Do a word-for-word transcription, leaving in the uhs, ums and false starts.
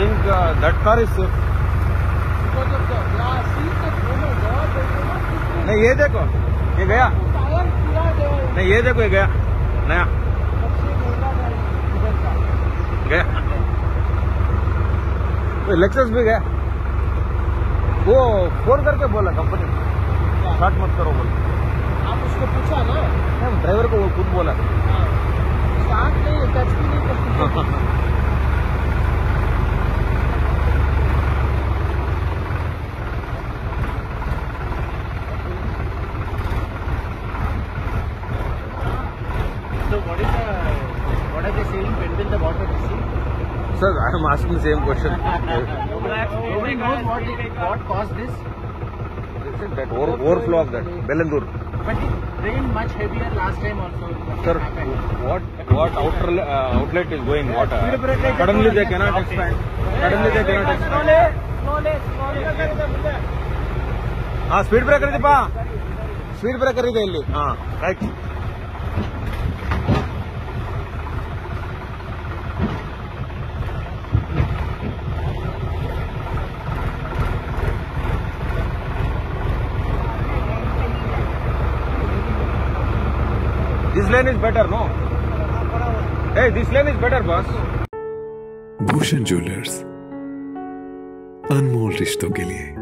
think uh, that car is safe. नहीं ये देखो, ये गया नहीं, ये देखो ये गया नया गया, तो लेक्सस भी गया। वो फोन करके बोला कंपनी स्टार्ट मत करो बोला। आप उसको पूछा ना? ड्राइवर को वो खुद बोला स्टार्ट नहीं, टच भी नहीं करती। So what is the what are they saying when will the water recede? Sir, I am asking the same question. Nobody knows what what caused this. That over, overflow of that Bellandur. But it rained much heavier last time also. Sir, what what outer uh, outlet is going water? Suddenly they cannot expand. Suddenly they cannot expand. Slowly, slowly. हाँ speed breaker ಇದೆ ಪಾ, speed breaker ಇದೆ ಇಲ್ಲಿ. ಹಾ right. This lane is better, no? Hey, this lane is better, boss. Bhushan jewellers, अनमोल रिश्तों के लिए।